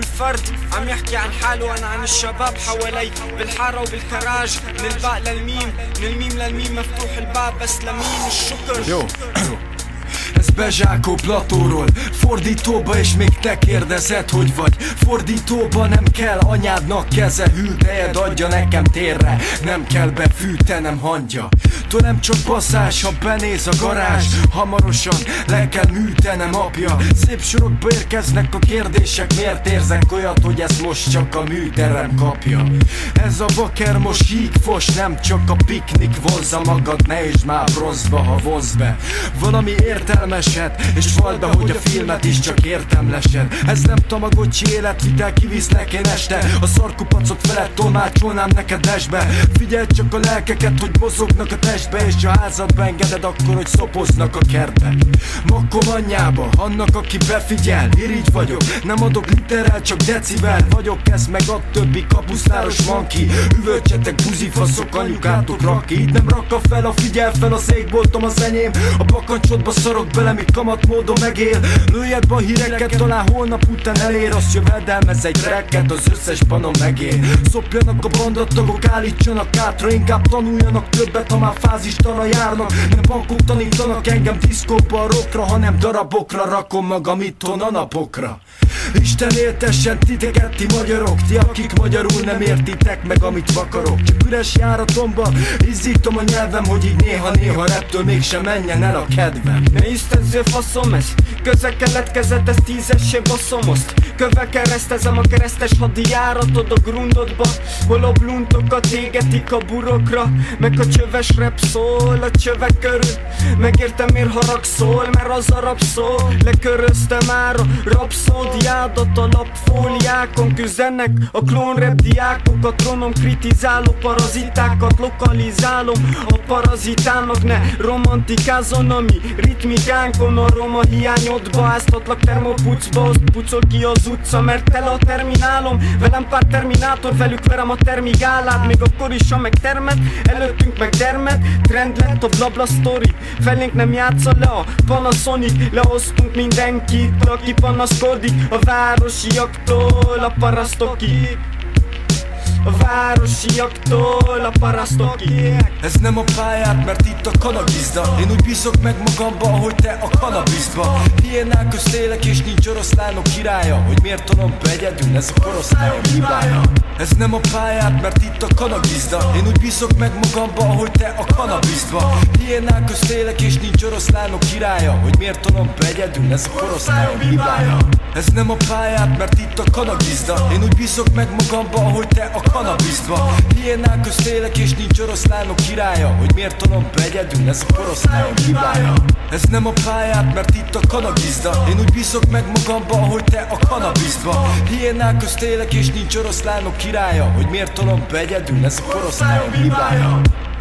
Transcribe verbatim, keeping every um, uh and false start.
والفرد عم يحكي عن حاله وانا عن الشباب حوالي بالحارة وبالكراج. من الباء للميم، من الميم للميم مفتوح الباب بس لمين الشكر. Ez Bezsákó Platóról, fordítóba, és még te kérdezed, hogy vagy fordítóba. Nem kell anyádnak keze, hűtejed adja nekem térre. Nem kell befűtenem hangja, tőlem csak baszás, ha benéz a garázs. Hamarosan le kell műtenem apja. Szép sorokba érkeznek a kérdések, miért érzek olyat, hogy ezt most csak a műterem kapja. Ez a vaker most hígfos, nem csak a piknik vonza magad, ne és már bronzba, ha vonz be valami értelmeset, és vald be, hogy a filmet is csak értelmesed. Ez nem tamagocsi életvitel, kivisznek én este a szarkupacok felett, tolmácsolnám neked lesbe. Figyeld csak a lelkeket, hogy mozognak a testbe, és ha házadba engeded, akkor hogy szopoznak a kertbe. Makkom anyjába, annak aki befigyel, irigy vagyok, nem adok literrel, csak decivel vagyok. Ez meg a többi kapusztáros manki, üvöltsetek buzifaszok, anyukátok rakki. Itt nem rakka fel, a figyel fel, a székboltom az enyém. A bakancsodba szarok bele, mi kamat módon megél. Lőjed be a híreket, talán holnap után elér. Azt jövedelmez egy rekket, az összes panom megél. Szopjanak a bandatagok, állítsanak átra, inkább tanuljanak többet, ha már fázistalan járnak. Nem bankok tanítanak engem diszkóba a rockra, hanem darabokra rakom magam itthon a napokra. Isten éltessen titeket, ti magyarok, ti akik magyarul nem értitek meg amit vakarok. Csak üres járatomba izzítom a nyelvem, hogy így néha-néha reptől mégsem menjen el a kedvem. Ne isztezzél faszom, ez köze keletkezett, ez tízessé baszom azt. Köve keresztezem a keresztes hadijáratod a grundodba, hol a bluntokat égetik a burokra, meg a csöves rep szól a csövek körül. Megértem miért haragszol, mert az a rap szól. Lekörözte már a rapszódiádat a lapfóliákon. Küzdenek a klónrep diákok, a trónom kritizáló parazitákat lokalizálom. A parazitának ne romantikázon, ami ritmikánkon a roma hiányodba. Áztatlak termopucba, azt pucol ki az utca, mert tele a terminálom. Velem pár terminátor, velük verem a termigálát. Még akkor is, ha megtermed, előttünk meg dermed. Trend lett a blabla story, felénk nem játsza le a Panasonic. Lehoztunk mindenkit, aki panaszkodik a városiaktól a parasztokig. A városiaktól a parasztokig. Ez nem a pályát, mert itt a kanabizda. Én úgy bízok meg magamba, ahogy te a kanabiszba. Hiénák közt élek és nincs oroszlánok királya, hogy miért tonom be egyedül, ez a korosztályom hibája. Ez nem a pályát, mert itt a kanabizda. Én úgy bízok meg magamba, ahogy te a kanabiszba. Hiénák közt élek és nincs oroszlánok királya, hogy miért tonom be egyedül, ez a korosztályom hibája. Ez nem a pályát, mert itt a kanabizda. Én úgy bízok meg magamba, ahogy te a kanabiszba. Hiénák közt élek és nincs oroszlánok királya, hogy miért tonom be egyedül, ez a korosztályom hibája. Ez nem a pályát, mert itt a kanabizda. Én úgy bízok meg magamba, ahogy te a kanabiszba. Hiénák közt élek és nincs oroszlánok királya, hogy miért tonom be egyedül, ez a korosztályom hibája.